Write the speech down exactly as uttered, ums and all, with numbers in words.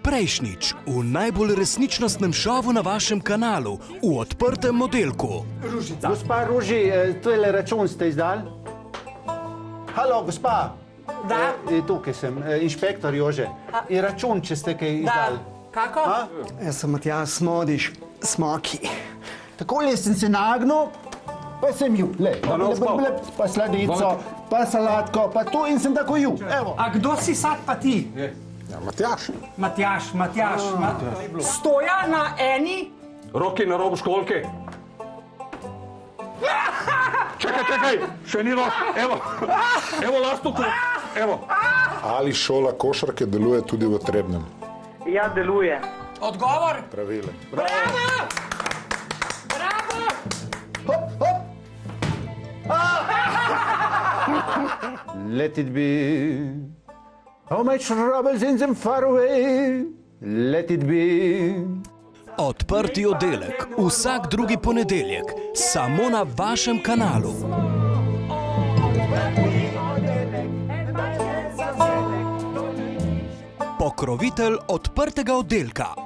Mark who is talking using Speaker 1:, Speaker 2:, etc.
Speaker 1: Prejšnjič v najbolj resničnostnem šovu na vašem kanalu, v Odprtem oddelku.
Speaker 2: Gospa Ruži, to je le račun ste izdali? Halo, gospa.
Speaker 3: Da.
Speaker 2: Tukaj sem, inšpektor Jože. In račun, če ste kaj izdali.
Speaker 3: Da. Kako?
Speaker 4: Jaz sem Matjaž Smodiš, Smoki.
Speaker 2: Takole sem se nagnil, pa sem ju. Le, pa sladico, pa salatko, pa to in sem tako ju. Evo.
Speaker 3: A kdo si sad pa ti?
Speaker 5: Ja, Matjaž.
Speaker 3: Matjaž, Matjaž. Stoja na eni?
Speaker 5: Roki na robu školke. Čekaj, čekaj, še ni rož. Evo, evo lastovko, evo.
Speaker 6: Ali šola košarke deluje tudi v Trebnjem?
Speaker 3: Ja, deluje. Odgovor?
Speaker 6: Pravile.
Speaker 3: Bravo! Bravo!
Speaker 2: Hop, hop. Let it be. How much troubles in them far away. Let it be.
Speaker 1: Odprti oddelek, vsak drugi ponedeljek, samo na vašem kanalu. Pokrovitelj Odprtega oddelka.